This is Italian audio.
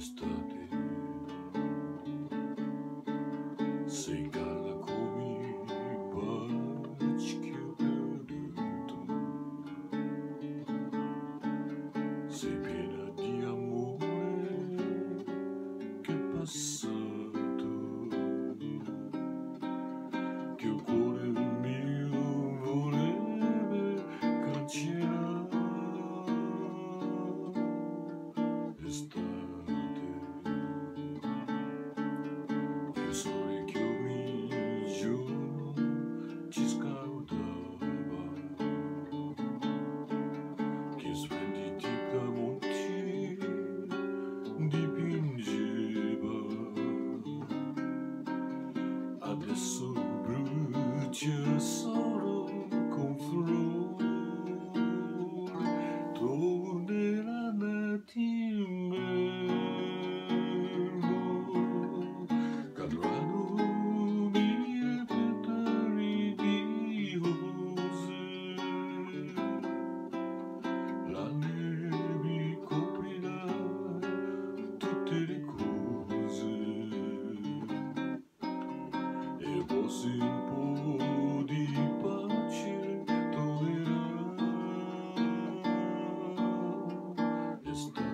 Estate, sei calda come chiuderto, sei piena di amore che è passato, che il cuore mio voleva cancellare. Estate, il sole che ogni giorno ci scaldava, che splendidi tramonti dipingeva, adesso brucia solo con flori, torneranno d'inverno, cadranno mille petali di rose, la neve coprirà tutte le cose e forse un po' di pace troverà. Estate,